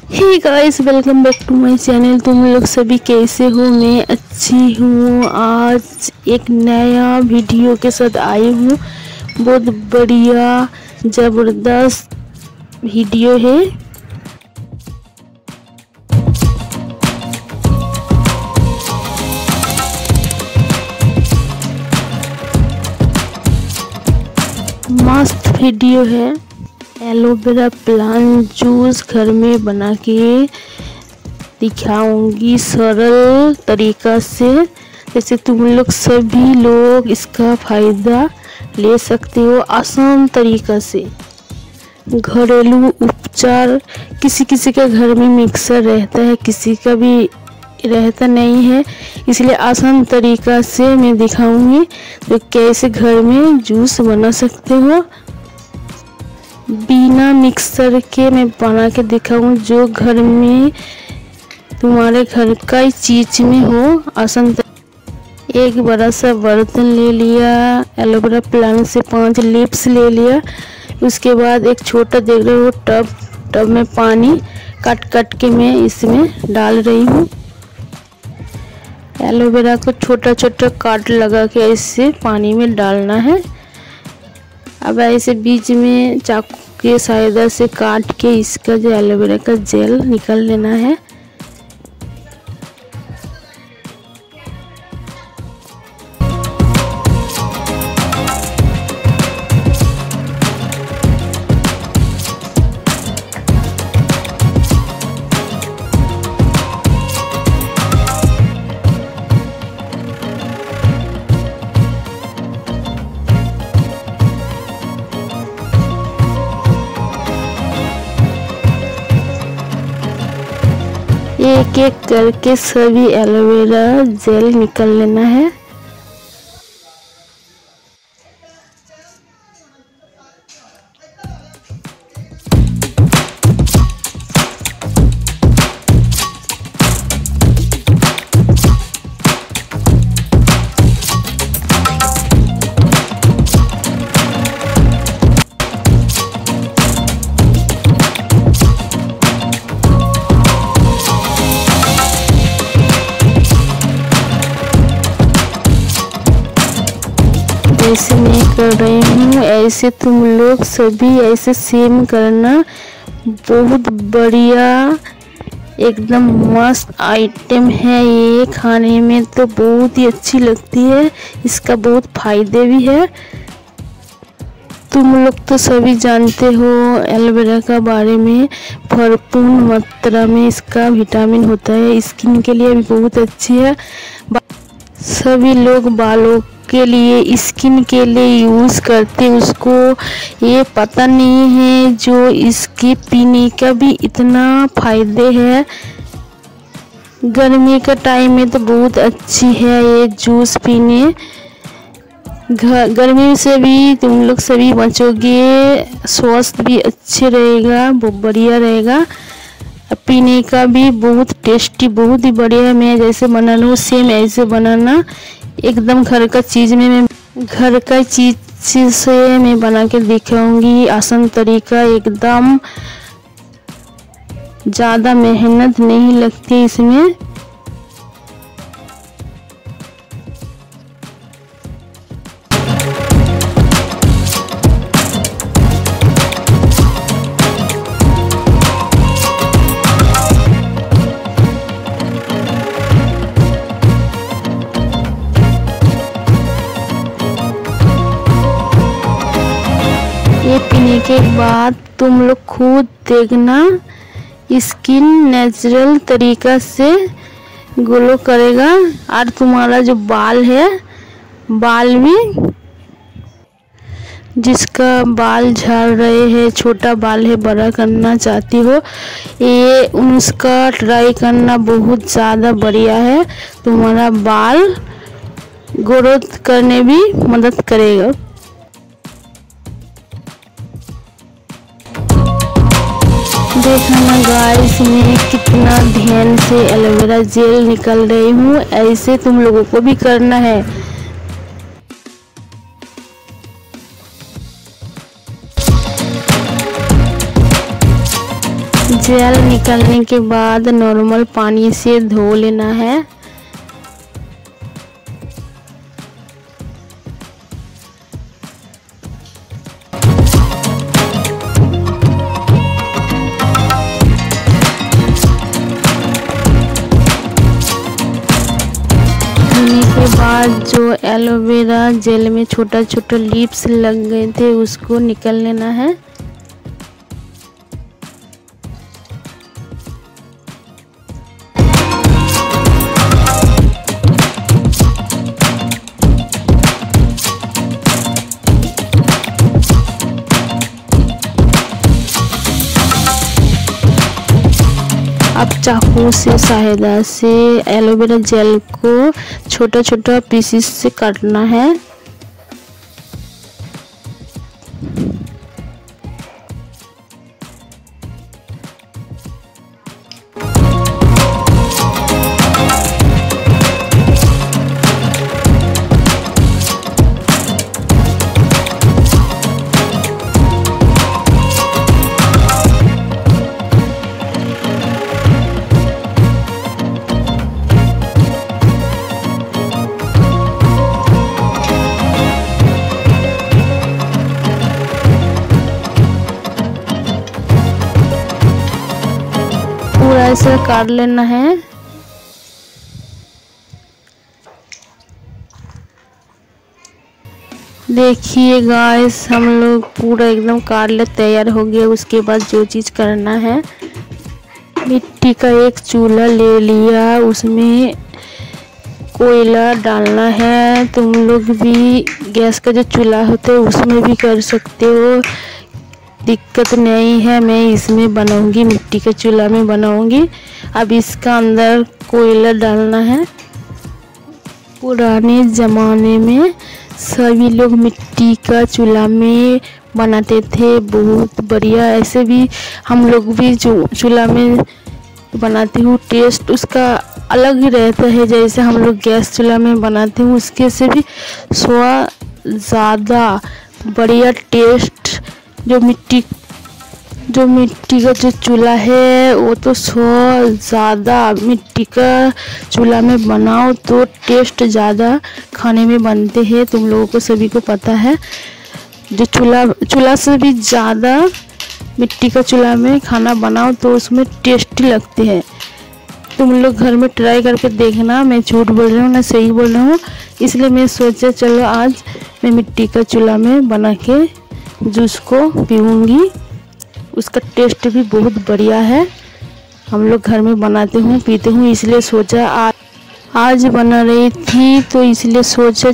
Hey guys, welcome back to my channel. तुम लोग सभी कैसे हो? मैं अच्छी हूँ। आज एक नया वीडियो के साथ आई हूँ। बहुत बढ़िया ज़बरदस्त वीडियो है। मस्त वीडियो है। एलोवेरा प्लांट जूस घर में बना के दिखाऊंगी सरल तरीका से, जैसे तुम लोग सभी लोग इसका फ़ायदा ले सकते हो आसान तरीका से। घरेलू उपचार, किसी किसी के घर में मिक्सर रहता है, किसी का भी रहता नहीं है, इसलिए आसान तरीका से मैं दिखाऊंगी तो कैसे घर में जूस बना सकते हो बिना मिक्सर के। मैं बना के दिखाऊँ जो घर में तुम्हारे घर का चीज में हो आसान। एक बड़ा सा बर्तन ले लिया, एलोवेरा प्लांट से 5 लीव्स ले लिया। उसके बाद एक छोटा देख रहे हो टब में पानी काट काट के मैं इसमें डाल रही हूँ। एलोवेरा को छोटा छोटा काट लगा के इससे पानी में डालना है। अब ऐसे बीच में चाकू के सहायता से काट के इसका जो एलोवेरा का जेल निकाल लेना है। एक एक करके सभी एलोवेरा जेल निकाल लेना है। ऐसे मैं कर रही हूँ, ऐसे तुम लोग सभी ऐसे सेम करना। बहुत बढ़िया एकदम मस्त आइटम है ये, खाने में तो बहुत ही अच्छी लगती है। इसका बहुत फायदे भी है। तुम लोग तो सभी जानते हो एलोवेरा का बारे में, भरपूर मात्रा में इसका विटामिन होता है, स्किन के लिए भी बहुत अच्छी है। सभी लोग बालों के लिए, स्किन के लिए यूज़ करते, उसको ये पता नहीं है जो इसके पीने का भी इतना फायदे है। गर्मी का टाइम में तो बहुत अच्छी है ये जूस पीने। गर्मी से भी तुम लोग सभी बचोगे, स्वास्थ्य भी अच्छे रहेगा, बहुत बढ़िया रहेगा। पीने का भी बहुत टेस्टी, बहुत ही बढ़िया है। मैं जैसे बना लूँ सेम ऐसे बनाना, एकदम घर का चीज़ में मैं घर का चीज़ से मैं बना के दिखाऊंगी आसान तरीका। एकदम ज़्यादा मेहनत नहीं लगती इसमें। ये पीने के बाद तुम लोग खुद देखना, स्किन नेचुरल तरीका से ग्लो करेगा। और तुम्हारा जो बाल है, बाल भी, जिसका बाल झड़ रहे हैं, छोटा बाल है, बड़ा करना चाहती हो, ये उसका ट्राई करना बहुत ज़्यादा बढ़िया है। तुम्हारा बाल ग्रोथ करने भी मदद करेगा। देखना गाइस, मैं कितना ध्यान से एलोवेरा जेल निकाल रही हूँ। ऐसे तुम लोगों को भी करना है। जेल निकालने के बाद नॉर्मल पानी से धो लेना है। धोने के बाद जो एलोवेरा जेल में छोटा छोटा लीव्स लग गए थे उसको निकाल लेना है। अब चाकू से सहायता से एलोवेरा जेल को छोटा छोटा पीसेस से काटना है। पूरा ऐसे काट लेना है। देखिए गाइस, हम लोग पूरा एकदम काट ले तैयार हो गया। उसके बाद जो चीज़ करना है, मिट्टी का एक चूल्हा ले लिया, उसमें कोयला डालना है। तुम लोग भी गैस का जो चूल्हा होता है उसमें भी कर सकते हो, दिक्कत नहीं है। मैं इसमें बनाऊंगी, मिट्टी के चूल्हा में बनाऊंगी। अब इसका अंदर कोयला डालना है। पुराने ज़माने में सभी लोग मिट्टी का चूल्हा में बनाते थे, बहुत बढ़िया। ऐसे भी हम लोग भी जो चूल्हा में बनाती हूँ, टेस्ट उसका अलग ही रहता है। जैसे हम लोग गैस चूल्हा में बनाते हैं उसके से भी स्वाद ज़्यादा बढ़िया टेस्ट। जो मिट्टी का जो चूल्हा है वो तो ज़्यादा, मिट्टी का चूल्हा में बनाओ तो टेस्ट ज़्यादा खाने में बनते हैं। तुम लोगों को सभी को पता है, जो चूल्हा से भी ज़्यादा मिट्टी का चूल्हा में खाना बनाओ तो उसमें टेस्टी लगते हैं। तुम लोग घर में ट्राई करके देखना, मैं झूठ बोल रही हूँ ना सही बोल रही हूँ। इसलिए मैं सोचा चलो आज मैं मिट्टी का चूल्हा में बना के जूस को पीऊँगी। उसका टेस्ट भी बहुत बढ़िया है। हम लोग घर में बनाते हूँ पीते हूँ, इसलिए सोचा आज बना रही थी तो इसलिए सोचा